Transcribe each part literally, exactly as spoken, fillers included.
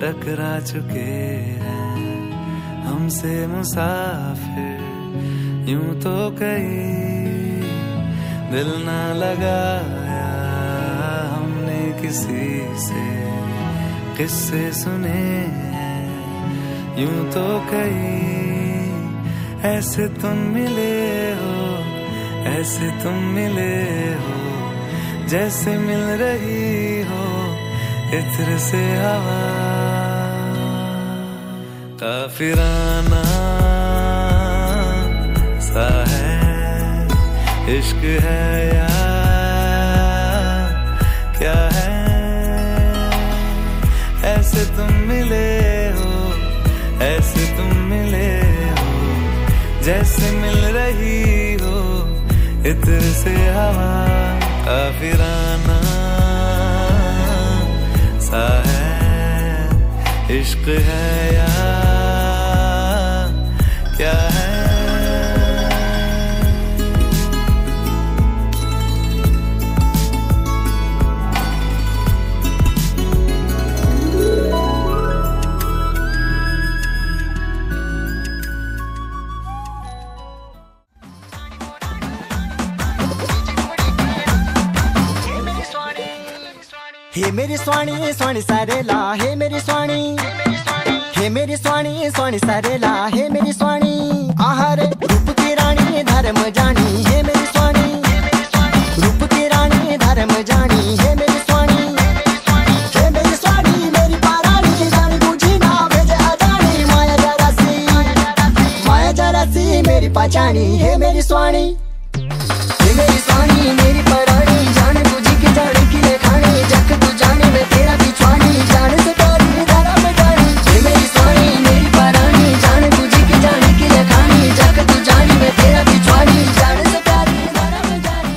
टकरा चुके हैं हमसे मुसाफिर, यूं तो कहीं दिल ना लगाया हमने किसी से, किस्से सुने हैं यूं तो कहीं। ऐसे तुम मिले हो, ऐसे तुम मिले हो, जैसे मिल रही हो इत्र से हवा। काफिराना सा है इश्क है या क्या है, ऐसे तुम मिले हो, ऐसे तुम मिले हो, जैसे मिल रही हो इत्र से हवा। काफिराना सा है इश्क है या क्या है। हे मेरी स्वाणी स्वाणी सारेला, हे मेरी स्वाणी, हे मेरी स्वाणी स्वाणी सारेला, हे मेरी स्वाणी। आहार रूप की रानी धर्म जानी, हे मेरी स्वाणी, रूप की रानी धर्म जानी, हे मेरी स्वाणी, हे मेरी स्वाणी मेरी पारानी। जानी बूझी ना भेजे अजानी, माया जरासी, माया जरासी मेरी पहचानी, हे मेरी स्वाणी, हे मेरी स्वाणी मेरी परानी। जाने बूझी की जाने की ले खानी, जग तू जाने में तेरा बिछवानी, जाने से प्यारी धारा में जानी। हे मेरी स्वाणी मेरी परानी, जाने बूझी की जाने की ले खानी, जग तू जाने में तेरा बिछवानी, जाने से प्यारी धारा में जानी।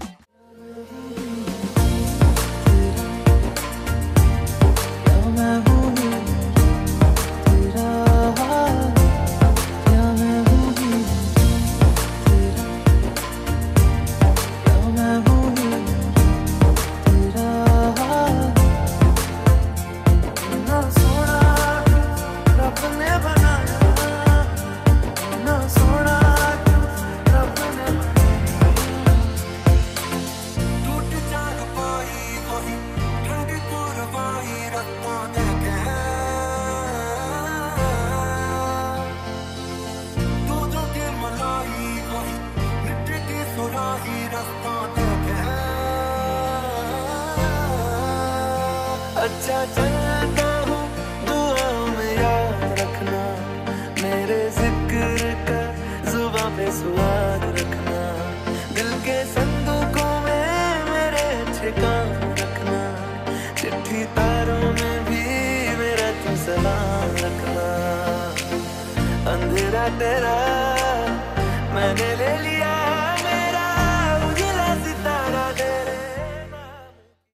अच्छा चलता हूँ दुआओं में याद रखना, मेरे जिक्र का जुबां पे स्वाद रखना, दिल के संदूकों में मेरे अच्छे काम रखना, चिट्ठी तारों में भी मेरा तू सलाम रखना। अंधेरा तेरा मैंने ले